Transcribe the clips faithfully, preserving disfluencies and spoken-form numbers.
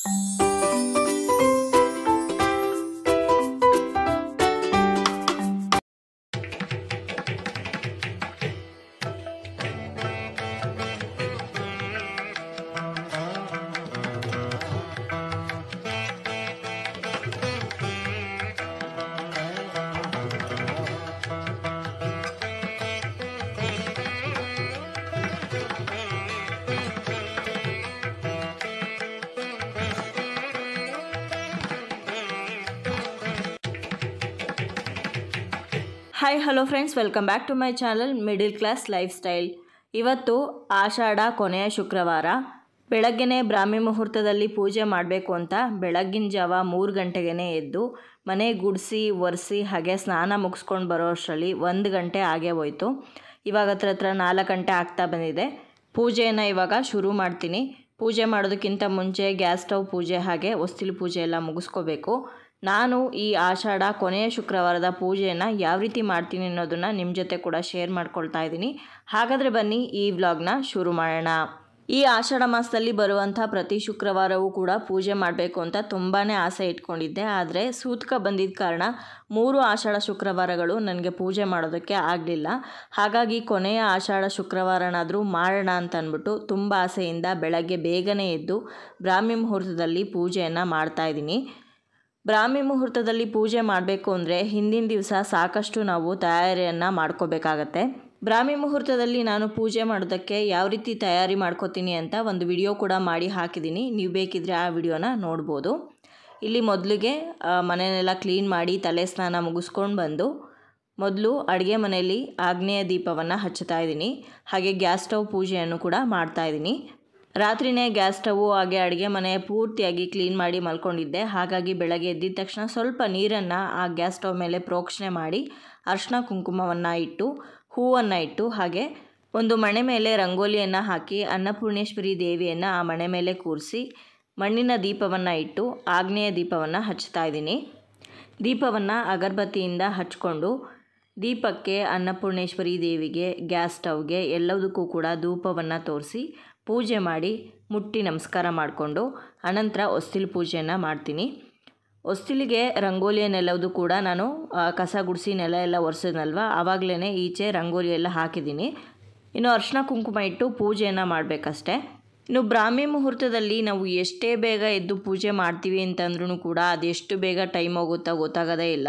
Hi hello friends, welcome back to my channel middle class life style. ಇವತ್ತು ಆಷಾಢ ಕೊನೆಯ ಶುಕ್ರವಾರ. ಬೆಳಗ್ಗೆನೇ ಬ್ರಾಹ್ಮಿ ಮುಹೂರ್ತದಲ್ಲಿ ಪೂಜೆ ಮಾಡಬೇಕು ಅಂತ ಬೆಳಗ್ಗಿನ ಜಾವ ಮೂರು ಗಂಟೆಗೇ ಎದ್ದು ಮನೆ ಗುಡಿಸಿ ಒರೆಸಿ ಹಾಗೆ ಸ್ನಾನ ಮುಗಿಸ್ಕೊಂಡು ಬರೋ ಅಷ್ಟರಲ್ಲಿ ಒಂದು ಗಂಟೆ ಆಗೇ ಹೋಯಿತು. ಇವಾಗ ಹತ್ರ ಹತ್ರ ನಾಲ್ಕು ಗಂಟೆ ಆಗ್ತಾ ಬಂದಿದೆ. ಪೂಜೆಯನ್ನು ಇವಾಗ ಶುರು ಮಾಡ್ತೀನಿ. ಪೂಜೆ ಮಾಡೋದಕ್ಕಿಂತ ಮುಂಚೆ ಗ್ಯಾಸ್ ಸ್ಟವ್ ಪೂಜೆ ಹಾಗೆ ಹೊಸ್ತಿಲು ಪೂಜೆ ಎಲ್ಲ ಮುಗಿಸ್ಕೋಬೇಕು. ನಾನು ಈ ಆಷಾಢ ಕೊನೆಯ ಶುಕ್ರವಾರದ ಪೂಜೆಯನ್ನು ಯಾವ ರೀತಿ ಮಾಡ್ತೀನಿ ಅನ್ನೋದನ್ನು ನಿಮ್ಮ ಜೊತೆ ಕೂಡ ಶೇರ್ ಮಾಡ್ಕೊಳ್ತಾ ಇದ್ದೀನಿ. ಹಾಗಾದರೆ ಬನ್ನಿ ಈ ವ್ಲಾಗ್ನ ಶುರು ಮಾಡೋಣ. ಈ ಆಷಾಢ ಮಾಸದಲ್ಲಿ ಬರುವಂಥ ಪ್ರತಿ ಶುಕ್ರವಾರವೂ ಕೂಡ ಪೂಜೆ ಮಾಡಬೇಕು ಅಂತ ತುಂಬಾ ಆಸೆ ಇಟ್ಕೊಂಡಿದ್ದೆ. ಆದರೆ ಸೂತಕ ಬಂದಿದ್ದ ಕಾರಣ ಮೂರು ಆಷಾಢ ಶುಕ್ರವಾರಗಳು ನನಗೆ ಪೂಜೆ ಮಾಡೋದಕ್ಕೆ ಆಗಲಿಲ್ಲ. ಹಾಗಾಗಿ ಕೊನೆಯ ಆಷಾಢ ಶುಕ್ರವಾರನಾದರೂ ಮಾಡೋಣ ಅಂತ ಅಂದ್ಬಿಟ್ಟು ತುಂಬ ಆಸೆಯಿಂದ ಬೆಳಗ್ಗೆ ಬೇಗನೆ ಎದ್ದು ಬ್ರಾಹ್ಮಿ ಮುಹೂರ್ತದಲ್ಲಿ ಪೂಜೆಯನ್ನು ಮಾಡ್ತಾಯಿದ್ದೀನಿ. ಬ್ರಾಹ್ಮಿ ಮುಹೂರ್ತದಲ್ಲಿ ಪೂಜೆ ಮಾಡಬೇಕು ಅಂದರೆ ಹಿಂದಿನ ದಿವಸ ಸಾಕಷ್ಟು ನಾವು ತಯಾರಿಯನ್ನು ಮಾಡ್ಕೋಬೇಕಾಗತ್ತೆ. ಬ್ರಾಹ್ಮಿ ಮುಹೂರ್ತದಲ್ಲಿ ನಾನು ಪೂಜೆ ಮಾಡೋದಕ್ಕೆ ಯಾವ ರೀತಿ ತಯಾರಿ ಮಾಡ್ಕೋತೀನಿ ಅಂತ ಒಂದು ವಿಡಿಯೋ ಕೂಡ ಮಾಡಿ ಹಾಕಿದ್ದೀನಿ. ನೀವು ಬೇಕಿದ್ದರೆ ಆ ವಿಡಿಯೋನ ನೋಡ್ಬೋದು. ಇಲ್ಲಿ ಮೊದಲಿಗೆ ಮನೆಯನ್ನೆಲ್ಲ ಕ್ಲೀನ್ ಮಾಡಿ ತಲೆ ಸ್ನಾನ ಮುಗಿಸ್ಕೊಂಡು ಬಂದು ಮೊದಲು ಅಡುಗೆ ಮನೆಯಲ್ಲಿ ಆಗ್ನೇಯ ದೀಪವನ್ನು ಹಚ್ಚುತ್ತಾ ಇದ್ದೀನಿ. ಹಾಗೆ ಗ್ಯಾಸ್ ಸ್ಟವ್ ಪೂಜೆಯನ್ನು ಕೂಡ ಮಾಡ್ತಾಯಿದ್ದೀನಿ. ರಾತ್ರಿಯೇ ಗ್ಯಾಸ್ ಸ್ಟವ್ವು ಹಾಗೆ ಅಡುಗೆ ಮನೆ ಪೂರ್ತಿಯಾಗಿ ಕ್ಲೀನ್ ಮಾಡಿ ಮಲ್ಕೊಂಡಿದ್ದೆ. ಹಾಗಾಗಿ ಬೆಳಗ್ಗೆ ಎದ್ದಿದ ತಕ್ಷಣ ಸ್ವಲ್ಪ ನೀರನ್ನು ಆ ಗ್ಯಾಸ್ ಸ್ಟವ್ ಮೇಲೆ ಪ್ರೋಕ್ಷಣೆ ಮಾಡಿ ಅರಿಶಿನ ಕುಂಕುಮವನ್ನು ಇಟ್ಟು ಹೂವನ್ನು ಇಟ್ಟು ಹಾಗೆ ಒಂದು ಮಣೆ ಮೇಲೆ ರಂಗೋಲಿಯನ್ನು ಹಾಕಿ ಅನ್ನಪೂರ್ಣೇಶ್ವರಿ ದೇವಿಯನ್ನು ಆ ಮಣೆ ಮೇಲೆ ಕೂರಿಸಿ ಮಣ್ಣಿನ ದೀಪವನ್ನು ಇಟ್ಟು ಆಗ್ನೇಯ ದೀಪವನ್ನು ಹಚ್ತಾ ಇದ್ದೀನಿ. ದೀಪವನ್ನು ಅಗರಬತ್ತಿಯಿಂದ ಹಚ್ಕೊಂಡು ದೀಪಕ್ಕೆ ಅನ್ನಪೂರ್ಣೇಶ್ವರಿ ದೇವಿಗೆ ಗ್ಯಾಸ್ ಸ್ಟವ್ಗೆ ಎಲ್ಲದಕ್ಕೂ ಕೂಡ ಧೂಪವನ್ನು ತೋರಿಸಿ ಪೂಜೆ ಮಾಡಿ ಮುಟ್ಟಿ ನಮಸ್ಕಾರ ಮಾಡಿಕೊಂಡು ಅನಂತರ ಹೊಸ್ತಿಲು ಪೂಜೆಯನ್ನು ಮಾಡ್ತೀನಿ. ಹೊಸ್ತಿಲಿಗೆ ರಂಗೋಲಿಯನ್ನೆಲ್ಲವುದು ಕೂಡ ನಾನು ಕಸ ಗುಡಿಸಿ ನೆಲ ಎಲ್ಲ ಒರೆಸಿದ್ನಲ್ವ, ಆವಾಗಲೇ ಈಚೆ ರಂಗೋಲಿ ಎಲ್ಲ ಹಾಕಿದ್ದೀನಿ. ಇನ್ನು ಅರಿಶಿನ ಕುಂಕುಮ ಇಟ್ಟು ಪೂಜೆಯನ್ನು ಮಾಡಬೇಕಷ್ಟೆ. ಇನ್ನು ಬ್ರಾಹ್ಮಿ ಮುಹೂರ್ತದಲ್ಲಿ ನಾವು ಎಷ್ಟೇ ಬೇಗ ಎದ್ದು ಪೂಜೆ ಮಾಡ್ತೀವಿ ಅಂತಂದ್ರೂ ಕೂಡ ಅದೆಷ್ಟು ಬೇಗ ಟೈಮ್ ಹೋಗುತ್ತಾ ಗೊತ್ತಾಗೋದೇ ಇಲ್ಲ.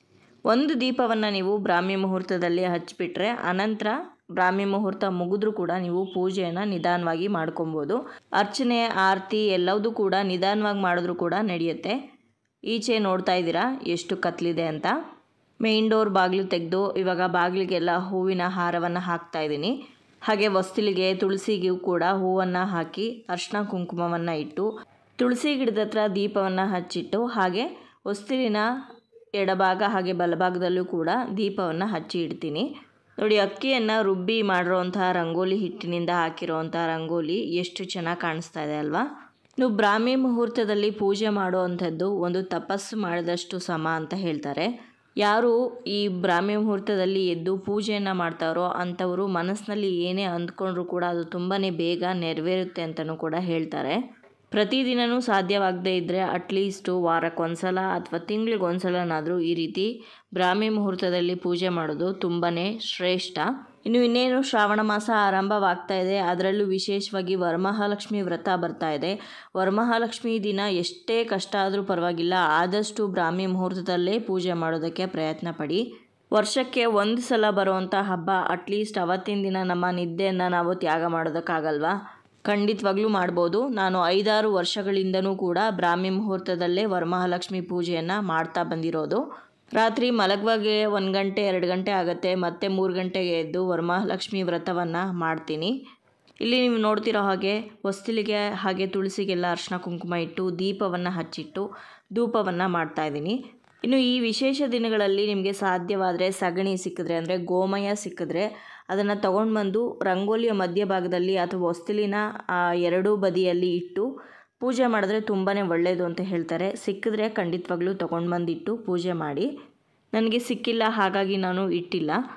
ಒಂದು ದೀಪವನ್ನು ನೀವು ಬ್ರಾಹ್ಮಿ ಮುಹೂರ್ತದಲ್ಲಿ ಹಚ್ಚಿಬಿಟ್ರೆ ಅನಂತರ ಬ್ರಾಹ್ಮಿ ಮುಹೂರ್ತ ಮುಗಿದ್ರೂ ಕೂಡ ನೀವು ಪೂಜೆಯನ್ನು ನಿಧಾನವಾಗಿ ಮಾಡ್ಕೊಬೋದು. ಅರ್ಚನೆ ಆರತಿ ಎಲ್ಲವೂ ಕೂಡ ನಿಧಾನವಾಗಿ ಮಾಡಿದ್ರೂ ಕೂಡ ನಡೆಯುತ್ತೆ. ಈಚೆ ನೋಡ್ತಾ ಇದ್ದೀರಾ ಎಷ್ಟು ಕತ್ಲಿದೆ ಅಂತ. ಮೇನ್ ಡೋರ್ ಬಾಗಿಲು ತೆಗೆದು ಇವಾಗ ಬಾಗಿಲಿಗೆಲ್ಲ ಹೂವಿನ ಹಾರವನ್ನು ಹಾಕ್ತಾ ಇದ್ದೀನಿ. ಹಾಗೆ ಹೊಸ್ತಿಲಿಗೆ ತುಳಸಿಗೂ ಕೂಡ ಹೂವನ್ನು ಹಾಕಿ ಅರಿಶಿನ ಕುಂಕುಮವನ್ನು ಇಟ್ಟು ತುಳಸಿ ಗಿಡದ ಹತ್ರ ದೀಪವನ್ನು ಹಚ್ಚಿಟ್ಟು ಹಾಗೆ ಹೊಸ್ತಿಲಿನ ಎಡಭಾಗ ಹಾಗೆ ಬಲಭಾಗದಲ್ಲೂ ಕೂಡ ದೀಪವನ್ನು ಹಚ್ಚಿ ಇಡ್ತೀನಿ. ನೋಡಿ, ಅಕ್ಕಿಯನ್ನು ರುಬ್ಬಿ ಮಾಡಿರೋವಂಥ ರಂಗೋಲಿ ಹಿಟ್ಟಿನಿಂದ ಹಾಕಿರೋವಂಥ ರಂಗೋಲಿ ಎಷ್ಟು ಚೆನ್ನಾಗಿ ಕಾಣಿಸ್ತಾ ಇದೆ ಅಲ್ವಾ. ನೀವು ಬ್ರಾಹ್ಮಿ ಮುಹೂರ್ತದಲ್ಲಿ ಪೂಜೆ ಮಾಡುವಂಥದ್ದು ಒಂದು ತಪಸ್ಸು ಮಾಡಿದಷ್ಟು ಸಮ ಅಂತ ಹೇಳ್ತಾರೆ. ಯಾರು ಈ ಬ್ರಾಹ್ಮಿ ಮುಹೂರ್ತದಲ್ಲಿ ಎದ್ದು ಪೂಜೆಯನ್ನು ಮಾಡ್ತಾರೋ ಅಂಥವರು ಮನಸ್ಸಿನಲ್ಲಿ ಏನೇ ಅಂದ್ಕೊಂಡ್ರೂ ಕೂಡ ಅದು ತುಂಬಾ ಬೇಗ ನೆರವೇರುತ್ತೆ ಅಂತಲೂ ಕೂಡ ಹೇಳ್ತಾರೆ. ಪ್ರತಿದಿನವೂ ಸಾಧ್ಯವಾಗದೇ ಇದ್ದರೆ ಅಟ್ಲೀಸ್ಟು ವಾರಕ್ಕೊಂದ್ಸಲ ಅಥವಾ ತಿಂಗಳಿಗೆ ಒಂದ್ಸಲನಾದರೂ ಈ ರೀತಿ ಬ್ರಾಹ್ಮಿ ಮುಹೂರ್ತದಲ್ಲಿ ಪೂಜೆ ಮಾಡೋದು ತುಂಬಾ ಶ್ರೇಷ್ಠ. ಇನ್ನು ಇನ್ನೇನು ಶ್ರಾವಣ ಮಾಸ ಆರಂಭವಾಗ್ತಾ ಇದೆ. ಅದರಲ್ಲೂ ವಿಶೇಷವಾಗಿ ವರಮಹಾಲಕ್ಷ್ಮಿ ವ್ರತ ಬರ್ತಾ ಇದೆ. ವರಮಹಾಲಕ್ಷ್ಮಿ ದಿನ ಎಷ್ಟೇ ಕಷ್ಟ ಆದರೂ ಪರವಾಗಿಲ್ಲ, ಆದಷ್ಟು ಬ್ರಾಹ್ಮಿ ಮುಹೂರ್ತದಲ್ಲೇ ಪೂಜೆ ಮಾಡೋದಕ್ಕೆ ಪ್ರಯತ್ನ ಪಡಿ. ವರ್ಷಕ್ಕೆ ಒಂದು ಸಲ ಬರುವಂಥ ಹಬ್ಬ, ಅಟ್ಲೀಸ್ಟ್ ಅವತ್ತಿನ ದಿನ ನಮ್ಮ ನಿದ್ದೆಯನ್ನು ನಾವು ತ್ಯಾಗ ಮಾಡೋದಕ್ಕಾಗಲ್ವಾ? ಖಂಡಿತವಾಗ್ಲೂ ಮಾಡ್ಬೋದು. ನಾನು ಐದಾರು ವರ್ಷಗಳಿಂದನೂ ಕೂಡ ಬ್ರಾಹ್ಮಿ ಮುಹೂರ್ತದಲ್ಲೇ ವರಮಹಾಲಕ್ಷ್ಮಿ ಪೂಜೆಯನ್ನು ಮಾಡ್ತಾ ಬಂದಿರೋದು. ರಾತ್ರಿ ಮಲಗುವಾಗೆ ಒಂದು ಗಂಟೆ ಎರಡು ಗಂಟೆ ಆಗುತ್ತೆ, ಮತ್ತೆ ಮೂರು ಗಂಟೆಗೆ ಎದ್ದು ವರಮಹಾಲಕ್ಷ್ಮಿ ವ್ರತವನ್ನು ಮಾಡ್ತೀನಿ. ಇಲ್ಲಿ ನೀವು ನೋಡ್ತಿರೋ ಹಾಗೆ ಹೊಸ್ತಿಲಿಗೆ ಹಾಗೆ ತುಳಸಿಗೆಲ್ಲ ಅರಿಶಿನ ಕುಂಕುಮ ಇಟ್ಟು ದೀಪವನ್ನು ಹಚ್ಚಿಟ್ಟು ಧೂಪವನ್ನು ಮಾಡ್ತಾಯಿದ್ದೀನಿ. ಇನ್ನು ಈ ವಿಶೇಷ ದಿನಗಳಲ್ಲಿ ನಿಮಗೆ ಸಾಧ್ಯವಾದರೆ ಸಗಣಿ ಸಿಕ್ಕಿದ್ರೆ ಅಂದರೆ ಗೋಮಯ ಸಿಕ್ಕಿದ್ರೆ ಅದನ್ನು ತೊಗೊಂಡು ಬಂದು ರಂಗೋಲಿಯ ಮಧ್ಯಭಾಗದಲ್ಲಿ ಅಥವಾ ಹೊಸ್ತಿಲಿನ ಎರಡೂ ಬದಿಯಲ್ಲಿ ಇಟ್ಟು ಪೂಜೆ ಮಾಡಿದ್ರೆ ತುಂಬಾ ಒಳ್ಳೆಯದು ಅಂತ ಹೇಳ್ತಾರೆ. ಸಿಕ್ಕಿದ್ರೆ ಖಂಡಿತವಾಗ್ಲೂ ತೊಗೊಂಡು ಬಂದಿಟ್ಟು ಪೂಜೆ ಮಾಡಿ. ನನಗೆ ಸಿಕ್ಕಿಲ್ಲ, ಹಾಗಾಗಿ ನಾನು ಇಟ್ಟಿಲ್ಲ.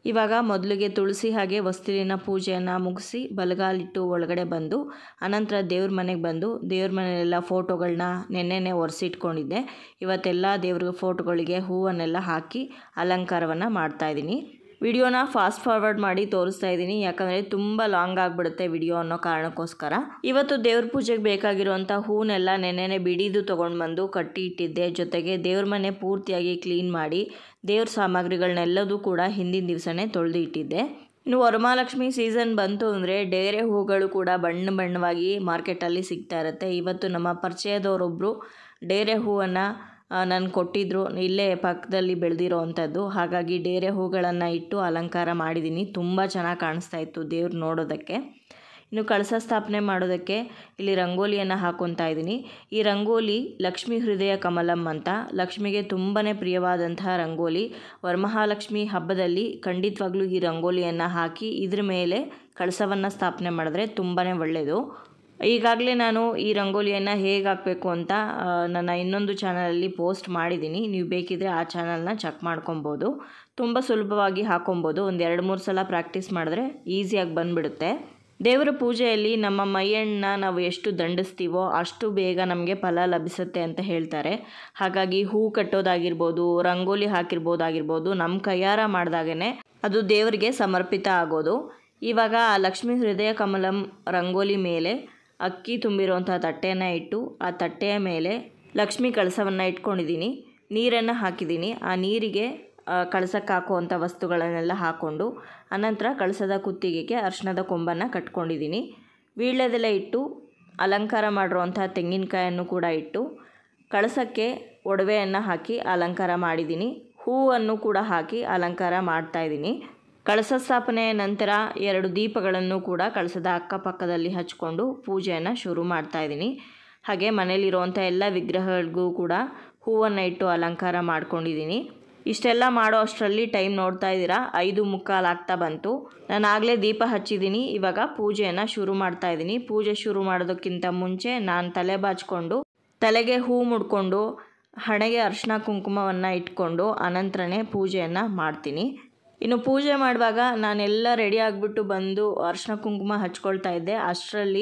ಇವಾಗ ಮೊದಲಿಗೆ ತುಳಸಿ ಹಾಗೆ ಹೊಸ್ತಿಲಿನ ಪೂಜೆಯನ್ನು ಮುಗಿಸಿ ಬಲಗಾಲಿಟ್ಟು ಒಳಗಡೆ ಬಂದು ಅನಂತರ ದೇವ್ರ ಮನೆಗೆ ಬಂದು ದೇವ್ರ ಮನೆಯಲ್ಲೆಲ್ಲ ಫೋಟೋಗಳನ್ನ ನೆನ್ನೆನೆ ಒರೆಸಿಟ್ಕೊಂಡಿದ್ದೆ. ಇವತ್ತೆಲ್ಲ ದೇವ್ರ ಫೋಟೋಗಳಿಗೆ ಹೂವನ್ನೆಲ್ಲ ಹಾಕಿ ಅಲಂಕಾರವನ್ನು ಮಾಡ್ತಾಯಿದ್ದೀನಿ. ವಿಡಿಯೋನ ಫಾಸ್ಟ್ ಫಾರ್ವರ್ಡ್ ಮಾಡಿ ತೋರಿಸ್ತಾ ಇದ್ದೀನಿ, ಯಾಕಂದರೆ ತುಂಬ ಲಾಂಗ್ ಆಗಿಬಿಡುತ್ತೆ ವಿಡಿಯೋ ಅನ್ನೋ ಕಾರಣಕ್ಕೋಸ್ಕರ. ಇವತ್ತು ದೇವ್ರ ಪೂಜೆಗೆ ಬೇಕಾಗಿರುವಂಥ ಹೂನೆಲ್ಲ ನೆನ್ನೆನೆ ಬಿಡಿದು ತೊಗೊಂಡು ಬಂದು ಕಟ್ಟಿ ಇಟ್ಟಿದ್ದೆ. ಜೊತೆಗೆ ದೇವ್ರ ಮನೆ ಪೂರ್ತಿಯಾಗಿ ಕ್ಲೀನ್ ಮಾಡಿ ದೇವ್ರ ಸಾಮಗ್ರಿಗಳನ್ನೆಲ್ಲದೂ ಕೂಡ ಹಿಂದಿನ ದಿವಸನೇ ತೊಳೆದು ಇಟ್ಟಿದ್ದೆ. ಇನ್ನು ವರಮಹಾಲಕ್ಷ್ಮಿ ಸೀಸನ್ ಬಂತು ಅಂದರೆ ಡೇರೆ ಹೂಗಳು ಕೂಡ ಬಣ್ಣ ಬಣ್ಣವಾಗಿ ಮಾರ್ಕೆಟಲ್ಲಿ ಸಿಗ್ತಾ ಇರುತ್ತೆ. ಇವತ್ತು ನಮ್ಮ ಪರಿಚಯದವರೊಬ್ಬರು ಡೇರೆ ಹೂವನ್ನು ನಾನು ಕೊಟ್ಟಿದ್ದರು, ಇಲ್ಲೇ ಪಕ್ಕದಲ್ಲಿ ಬೆಳೆದಿರೋ ಅಂಥದ್ದು. ಹಾಗಾಗಿ ಡೇರೆ ಹೂಗಳನ್ನು ಇಟ್ಟು ಅಲಂಕಾರ ಮಾಡಿದ್ದೀನಿ. ತುಂಬ ಚೆನ್ನಾಗಿ ಕಾಣಿಸ್ತಾ ಇತ್ತು ದೇವ್ರು ನೋಡೋದಕ್ಕೆ. ಇನ್ನು ಕಳಸ ಸ್ಥಾಪನೆ ಮಾಡೋದಕ್ಕೆ ಇಲ್ಲಿ ರಂಗೋಲಿಯನ್ನು ಹಾಕ್ಕೊತಾ ಇದ್ದೀನಿ. ಈ ರಂಗೋಲಿ ಲಕ್ಷ್ಮೀ ಹೃದಯ ಕಮಲಂ ಅಂತ, ಲಕ್ಷ್ಮಿಗೆ ತುಂಬಾ ಪ್ರಿಯವಾದಂತಹ ರಂಗೋಲಿ. ವರಮಹಾಲಕ್ಷ್ಮಿ ಹಬ್ಬದಲ್ಲಿ ಖಂಡಿತವಾಗ್ಲೂ ಈ ರಂಗೋಲಿಯನ್ನು ಹಾಕಿ ಇದ್ರ ಮೇಲೆ ಕಳಸವನ್ನು ಸ್ಥಾಪನೆ ಮಾಡಿದ್ರೆ ತುಂಬಾ ಒಳ್ಳೆಯದು. ಈಗಾಗಲೇ ನಾನು ಈ ರಂಗೋಲಿಯನ್ನು ಹೇಗೆ ಹಾಕಬೇಕು ಅಂತ ನನ್ನ ಇನ್ನೊಂದು ಚಾನಲಲ್ಲಿ ಪೋಸ್ಟ್ ಮಾಡಿದ್ದೀನಿ. ನೀವು ಬೇಕಿದ್ದರೆ ಆ ಚಾನಲ್ನ ಚೆಕ್ ಮಾಡ್ಕೊಬೋದು. ತುಂಬ ಸುಲಭವಾಗಿ ಹಾಕೊಬೋದು. ಒಂದು ಎರಡು ಮೂರು ಸಲ ಪ್ರಾಕ್ಟೀಸ್ ಮಾಡಿದ್ರೆ ಈಸಿಯಾಗಿ ಬಂದುಬಿಡುತ್ತೆ. ದೇವರ ಪೂಜೆಯಲ್ಲಿ ನಮ್ಮ ಮೈಯಣ್ಣ ನಾವು ಎಷ್ಟು ದಂಡಿಸ್ತೀವೋ ಅಷ್ಟು ಬೇಗ ನಮಗೆ ಫಲ ಲಭಿಸುತ್ತೆ ಅಂತ ಹೇಳ್ತಾರೆ. ಹಾಗಾಗಿ ಹೂ ಕಟ್ಟೋದಾಗಿರ್ಬೋದು, ರಂಗೋಲಿ ಹಾಕಿರ್ಬೋದಾಗಿರ್ಬೋದು, ನಮ್ಮ ಕೈಯಾರ ಮಾಡಿದಾಗೇ ಅದು ದೇವರಿಗೆ ಸಮರ್ಪಿತ ಆಗೋದು. ಇವಾಗ ಆ ಲಕ್ಷ್ಮೀ ಹೃದಯ ಕಮಲಂ ರಂಗೋಲಿ ಮೇಲೆ ಅಕ್ಕಿ ತುಂಬಿರುವಂಥ ತಟ್ಟೆಯನ್ನು ಇಟ್ಟು ಆ ತಟ್ಟೆಯ ಮೇಲೆ ಲಕ್ಷ್ಮೀ ಕಳಸವನ್ನು ಇಟ್ಕೊಂಡಿದ್ದೀನಿ. ನೀರನ್ನು ಹಾಕಿದ್ದೀನಿ. ಆ ನೀರಿಗೆ ಕಳಸಕ್ಕೆ ಹಾಕುವಂಥ ವಸ್ತುಗಳನ್ನೆಲ್ಲ ಹಾಕ್ಕೊಂಡು ಅನಂತರ ಕಳಸದ ಕುತ್ತಿಗೆಗೆ ಅರಿಶಿಣದ ಕೊಂಬನ್ನು ಕಟ್ಕೊಂಡಿದ್ದೀನಿ. ವೀಳ್ಯದೆಲೆ ಇಟ್ಟು ಅಲಂಕಾರ ಮಾಡಿರುವಂಥ ತೆಂಗಿನಕಾಯನ್ನು ಕೂಡ ಇಟ್ಟು ಕಳಸಕ್ಕೆ ಒಡವೆಯನ್ನು ಹಾಕಿ ಅಲಂಕಾರ ಮಾಡಿದ್ದೀನಿ. ಹೂವನ್ನು ಕೂಡ ಹಾಕಿ ಅಲಂಕಾರ ಮಾಡ್ತಾಯಿದ್ದೀನಿ. ಕಳಸ ಸ್ಥಾಪನೆಯ ನಂತರ ಎರಡು ದೀಪಗಳನ್ನು ಕೂಡ ಕಳಸದ ಅಕ್ಕಪಕ್ಕದಲ್ಲಿ ಹಚ್ಕೊಂಡು ಪೂಜೆಯನ್ನು ಶುರು ಮಾಡ್ತಾಯಿದ್ದೀನಿ. ಹಾಗೆ ಮನೇಲಿರುವಂಥ ಎಲ್ಲ ವಿಗ್ರಹಗಳಿಗೂ ಕೂಡ ಹೂವನ್ನು ಇಟ್ಟು ಅಲಂಕಾರ ಮಾಡ್ಕೊಂಡಿದ್ದೀನಿ. ಇಷ್ಟೆಲ್ಲ ಮಾಡೋ ಅಷ್ಟರಲ್ಲಿ ಟೈಮ್ ನೋಡ್ತಾ ಇದ್ದೀರಾ, ಐದು ಮುಕ್ಕಾಲು ಆಗ್ತಾ ಬಂತು. ನಾನು ಆಗಲೇ ದೀಪ ಹಚ್ಚಿದ್ದೀನಿ. ಇವಾಗ ಪೂಜೆಯನ್ನು ಶುರು ಮಾಡ್ತಾಯಿದ್ದೀನಿ. ಪೂಜೆ ಶುರು ಮಾಡೋದಕ್ಕಿಂತ ಮುಂಚೆ ನಾನು ತಲೆ ಬಾಚಿಕೊಂಡು ತಲೆಗೆ ಹೂ ಮುಡ್ಕೊಂಡು ಹಣೆಗೆ ಅರಿಶಿನ ಕುಂಕುಮವನ್ನು ಇಟ್ಕೊಂಡು ಅನಂತರನೇ ಪೂಜೆಯನ್ನು ಮಾಡ್ತೀನಿ. ಇನ್ನು ಪೂಜೆ ಮಾಡುವಾಗ ನಾನೆಲ್ಲ ರೆಡಿ ಆಗಿಬಿಟ್ಟು ಬಂದು ಅರಿಶಿನ ಕುಂಕುಮ ಹಚ್ಕೊಳ್ತಾ ಇದ್ದೆ. ಅಷ್ಟರಲ್ಲಿ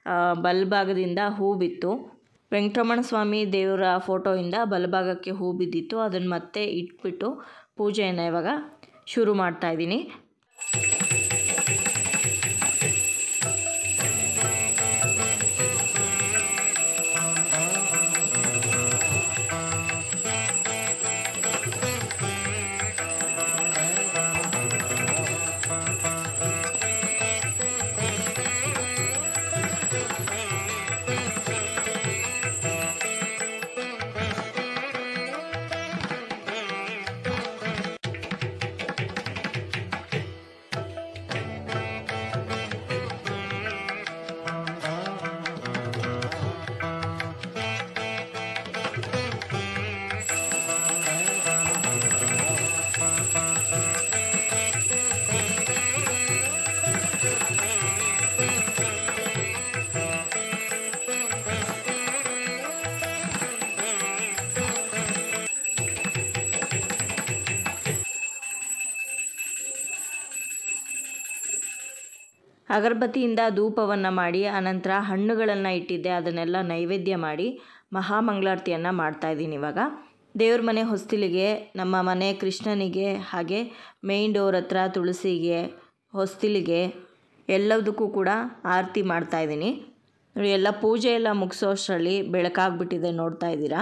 ಬಲಭಾಗದಿಂದ ಹೂ ಬಿತ್ತು. ವೆಂಕಟರಮಣ ಸ್ವಾಮಿ ದೇವರ ಫೋಟೋಯಿಂದ ಬಲಭಾಗಕ್ಕೆ ಹೂ ಬಿದ್ದಿತ್ತು. ಅದನ್ನು ಮತ್ತೆ ಇಟ್ಬಿಟ್ಟು ಪೂಜೆಯನ್ನು ಇವಾಗ ಶುರು ಮಾಡ್ತಾಯಿದ್ದೀನಿ. ಅಗರಬತ್ತಿಯಿಂದ ಧೂಪವನ್ನು ಮಾಡಿ ಅನಂತರ ಹಣ್ಣುಗಳನ್ನು ಇಟ್ಟಿದ್ದೆ, ಅದನ್ನೆಲ್ಲ ನೈವೇದ್ಯ ಮಾಡಿ ಮಹಾಮಂಗಳಾರತಿಯನ್ನು ಮಾಡ್ತಾಯಿದ್ದೀನಿ. ಇವಾಗ ದೇವ್ರ ಮನೆ ಹೊಸ್ತಿಲಿಗೆ, ನಮ್ಮ ಮನೆ ಕೃಷ್ಣನಿಗೆ, ಹಾಗೆ ಮೇನ್ ಡೋರ್ ಹತ್ರ ತುಳಸಿಗೆ, ಹೊಸ್ತಿಲಿಗೆ ಎಲ್ಲದಕ್ಕೂ ಕೂಡ ಆರತಿ ಮಾಡ್ತಾಯಿದ್ದೀನಿ. ನೋಡಿ, ಎಲ್ಲ ಪೂಜೆ ಎಲ್ಲ ಮುಗಿಸೋ ಅಷ್ಟರಲ್ಲಿ ಬೆಳಕಾಗ್ಬಿಟ್ಟಿದೆ, ನೋಡ್ತಾ ಇದ್ದೀರಾ.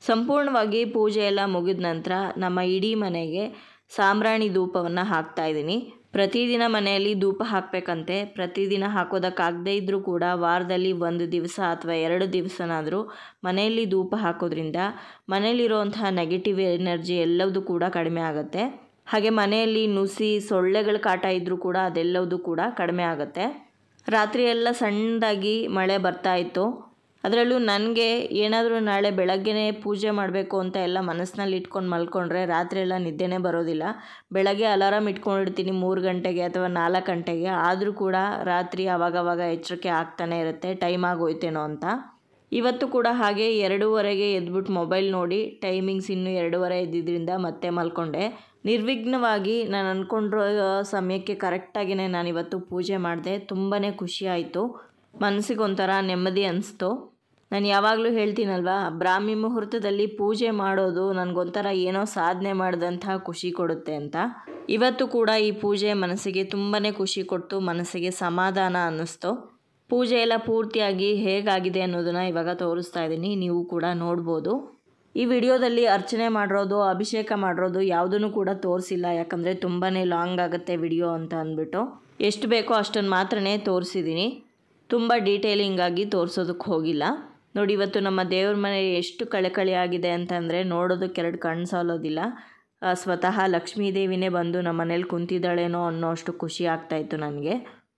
ಸಂಪೂರ್ಣವಾಗಿ ಪೂಜೆ ಎಲ್ಲ ಮುಗಿದ ನಂತರ ನಮ್ಮ ಇಡೀ ಮನೆಗೆ ಸಾಂಬ್ರಾಣಿ ಧೂಪವನ್ನು ಹಾಕ್ತಾಯಿದ್ದೀನಿ. ಪ್ರತಿದಿನ ಮನೆಯಲ್ಲಿ ಧೂಪ ಹಾಕಬೇಕಂತೆ. ಪ್ರತಿದಿನ ಹಾಕೋದಕ್ಕಾಗದೇ ಇದ್ದರೂ ಕೂಡ ವಾರದಲ್ಲಿ ಒಂದು ದಿವಸ ಅಥವಾ ಎರಡು ದಿವಸನಾದರೂ ಮನೆಯಲ್ಲಿ ಧೂಪ ಹಾಕೋದ್ರಿಂದ ಮನೆಯಲ್ಲಿರುವಂತಹ ನೆಗೆಟಿವ್ ಎನರ್ಜಿ ಎಲ್ಲವೂ ಕೂಡ ಕಡಿಮೆ ಆಗುತ್ತೆ. ಹಾಗೆ ಮನೆಯಲ್ಲಿ ನುಸಿ ಸೊಳ್ಳೆಗಳ ಕಾಟ ಇದ್ದರೂ ಕೂಡ ಅದೆಲ್ಲವೂ ಕೂಡ ಕಡಿಮೆ ಆಗುತ್ತೆ. ರಾತ್ರಿ ಎಲ್ಲ ಸಣ್ಣದಾಗಿ ಮಳೆ ಬರ್ತಾ ಇತ್ತು. ಅದರಲ್ಲೂ ನನಗೆ ಏನಾದರೂ ನಾಳೆ ಬೆಳಗ್ಗೆನೇ ಪೂಜೆ ಮಾಡಬೇಕು ಅಂತ ಎಲ್ಲ ಮನಸ್ಸಿನಲ್ಲಿ ಇಟ್ಕೊಂಡು ಮಲ್ಕೊಂಡ್ರೆ ರಾತ್ರಿ ಎಲ್ಲ ನಿದ್ದೆನೇ ಬರೋದಿಲ್ಲ. ಬೆಳಗ್ಗೆ ಅಲಾರಾಮ್ ಇಟ್ಕೊಂಡಿರ್ತೀನಿ ಮೂರು ಗಂಟೆಗೆ ಅಥವಾ ನಾಲ್ಕು ಗಂಟೆಗೆ, ಆದರೂ ಕೂಡ ರಾತ್ರಿ ಆವಾಗವಾಗ ಎಚ್ಚರಿಕೆ ಆಗ್ತಾನೆ ಇರುತ್ತೆ ಟೈಮ್ ಆಗೋಯ್ತೇನೋ ಅಂತ. ಇವತ್ತು ಕೂಡ ಹಾಗೆ ಎರಡೂವರೆಗೆ ಎದ್ಬಿಟ್ಟು ಮೊಬೈಲ್ ನೋಡಿ ಟೈಮಿಂಗ್ಸ್ ಇನ್ನೂ ಎರಡೂವರೆ ಇದ್ದಿದ್ದರಿಂದ ಮತ್ತೆ ಮಲ್ಕೊಂಡೆ. ನಿರ್ವಿಘ್ನವಾಗಿ ನಾನು ಅಂದ್ಕೊಂಡಿರೋ ಸಮಯಕ್ಕೆ ಕರೆಕ್ಟಾಗಿಯೇ ನಾನಿವತ್ತು ಪೂಜೆ ಮಾಡಿದೆ. ತುಂಬಾ ಖುಷಿ ಆಯಿತು, ಮನಸ್ಸಿಗೊಂಥರ ನೆಮ್ಮದಿ ಅನಿಸ್ತು. ನಾನು ಯಾವಾಗಲೂ ಹೇಳ್ತೀನಲ್ವಾ, ಬ್ರಾಹ್ಮಿ ಮುಹೂರ್ತದಲ್ಲಿ ಪೂಜೆ ಮಾಡೋದು ನನಗೊಂಥರ ಏನೋ ಸಾಧನೆ ಮಾಡಿದಂಥ ಖುಷಿ ಕೊಡುತ್ತೆ ಅಂತ. ಇವತ್ತು ಕೂಡ ಈ ಪೂಜೆ ಮನಸ್ಸಿಗೆ ತುಂಬಾ ಖುಷಿ ಕೊಟ್ಟು ಮನಸ್ಸಿಗೆ ಸಮಾಧಾನ ಅನ್ನಿಸ್ತು. ಪೂಜೆ ಎಲ್ಲ ಪೂರ್ತಿಯಾಗಿ ಹೇಗಾಗಿದೆ ಅನ್ನೋದನ್ನು ಇವಾಗ ತೋರಿಸ್ತಾ ಇದ್ದೀನಿ, ನೀವು ಕೂಡ ನೋಡ್ಬೋದು. ಈ ವಿಡಿಯೋದಲ್ಲಿ ಅರ್ಚನೆ ಮಾಡಿರೋದು ಅಭಿಷೇಕ ಮಾಡಿರೋದು ಯಾವುದನ್ನು ಕೂಡ ತೋರಿಸಿಲ್ಲ, ಯಾಕಂದರೆ ತುಂಬಾ ಲಾಂಗ್ ಆಗುತ್ತೆ ವಿಡಿಯೋ ಅಂತ ಅಂದ್ಬಿಟ್ಟು ಎಷ್ಟು ಬೇಕೋ ಅಷ್ಟನ್ನು ಮಾತ್ರನೇ ತೋರಿಸಿದ್ದೀನಿ. ತುಂಬ ಡೀಟೇಲಿಂಗಾಗಿ ತೋರಿಸೋದಕ್ಕೆ ಹೋಗಿಲ್ಲ. ನೋಡಿ, ಇವತ್ತು ನಮ್ಮ ದೇವ್ರ ಮನೆ ಎಷ್ಟು ಕಳೆಕಳಿ ಆಗಿದೆ ಅಂತಂದರೆ ನೋಡೋದಕ್ಕೆ ಎರಡು ಕಣ್ಣು ಸಾಲೋದಿಲ್ಲ. ಸ್ವತಃ ಲಕ್ಷ್ಮೀ ದೇವಿನೇ ಬಂದು ನಮ್ಮ ಮನೇಲಿ ಕುಂತಿದ್ದಾಳೇನೋ ಅನ್ನೋ ಅಷ್ಟು ಖುಷಿ ಆಗ್ತಾಯಿತ್ತು ನನಗೆ.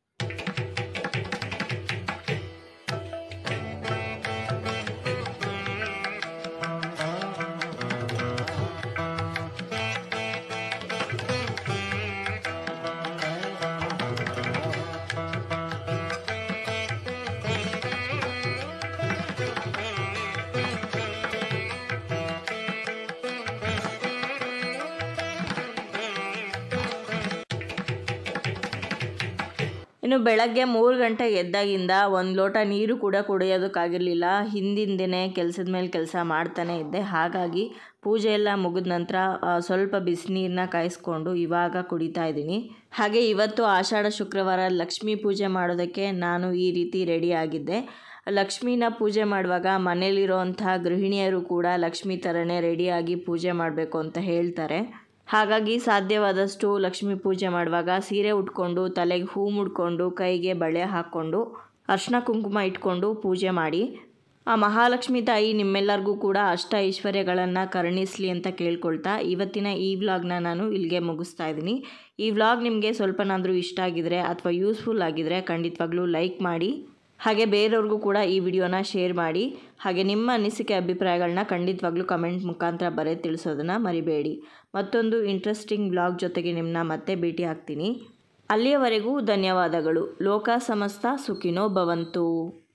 ಇನ್ನು ಬೆಳಗ್ಗೆ ಮೂರು ಗಂಟೆಗೆ ಎದ್ದಾಗಿಂದ ಒಂದು ಲೋಟ ನೀರು ಕೂಡ ಕುಡಿಯೋದಕ್ಕಾಗಿರಲಿಲ್ಲ. ಹಿಂದಿನ ದಿನ ಕೆಲಸದ ಮೇಲೆ ಕೆಲಸ ಮಾಡ್ತಾನೆ ಇದ್ದೆ. ಹಾಗಾಗಿ ಪೂಜೆ ಎಲ್ಲ ಮುಗಿದ ನಂತರ ಸ್ವಲ್ಪ ಬಿಸಿನೀರನ್ನ ಕಾಯಿಸ್ಕೊಂಡು ಇವಾಗ ಕುಡಿತಾ ಇದ್ದೀನಿ. ಹಾಗೆ ಇವತ್ತು ಆಷಾಢ ಶುಕ್ರವಾರ ಲಕ್ಷ್ಮೀ ಪೂಜೆ ಮಾಡೋದಕ್ಕೆ ನಾನು ಈ ರೀತಿ ರೆಡಿ ಆಗಿದ್ದೆ. ಲಕ್ಷ್ಮೀನ ಪೂಜೆ ಮಾಡುವಾಗ ಮನೇಲಿರೋವಂಥ ಗೃಹಿಣಿಯರು ಕೂಡ ಲಕ್ಷ್ಮೀ ಥರನೇ ರೆಡಿಯಾಗಿ ಪೂಜೆ ಮಾಡಬೇಕು ಅಂತ ಹೇಳ್ತಾರೆ. ಹಾಗಾಗಿ ಸಾಧ್ಯವಾದಷ್ಟು ಲಕ್ಷ್ಮೀ ಪೂಜೆ ಮಾಡುವಾಗ ಸೀರೆ ಉಟ್ಕೊಂಡು ತಲೆಗೆ ಹೂ ಮುಡ್ಕೊಂಡು ಕೈಗೆ ಬಳೆ ಹಾಕ್ಕೊಂಡು ಅರ್ಶಿನ ಕುಂಕುಮ ಇಟ್ಕೊಂಡು ಪೂಜೆ ಮಾಡಿ. ಆ ಮಹಾಲಕ್ಷ್ಮಿ ತಾಯಿ ನಿಮ್ಮೆಲ್ಲರಿಗೂ ಕೂಡ ಅಷ್ಟ ಐಶ್ವರ್ಯಗಳನ್ನು ಕರುಣಿಸಲಿ ಅಂತ ಕೇಳ್ಕೊಳ್ತಾ ಇವತ್ತಿನ ಈ ವ್ಲಾಗ್ನ ನಾನು ಇಲ್ಲಿಗೆ ಮುಗಿಸ್ತಾ ಇದ್ದೀನಿ. ಈ ವ್ಲಾಗ್ ನಿಮಗೆ ಸ್ವಲ್ಪನಾದರೂ ಇಷ್ಟ ಆಗಿದರೆ ಅಥವಾ ಯೂಸ್ಫುಲ್ ಆಗಿದರೆ ಖಂಡಿತವಾಗ್ಲೂ ಲೈಕ್ ಮಾಡಿ. ಹಾಗೆ ಬೇರೆಯವ್ರಿಗೂ ಕೂಡ ಈ ವಿಡಿಯೋನ ಶೇರ್ ಮಾಡಿ. ಹಾಗೆ ನಿಮ್ಮ ಅನಿಸಿಕೆ ಅಭಿಪ್ರಾಯಗಳನ್ನ ಖಂಡಿತವಾಗ್ಲೂ ಕಮೆಂಟ್ ಮುಖಾಂತರ ಬರೆದು ತಿಳಿಸೋದನ್ನು ಮರಿಬೇಡಿ. ಮತ್ತೊಂದು ಇಂಟ್ರೆಸ್ಟಿಂಗ್ ವ್ಲಾಗ್ ಜೊತೆಗೆ ನಿಮ್ಮನ್ನ ಮತ್ತೆ ಭೇಟಿ ಆಗ್ತೀನಿ. ಅಲ್ಲಿಯವರೆಗೂ ಧನ್ಯವಾದಗಳು. ಲೋಕ ಸಮಸ್ತ ಸುಖಿನೋ ಭವಂತು.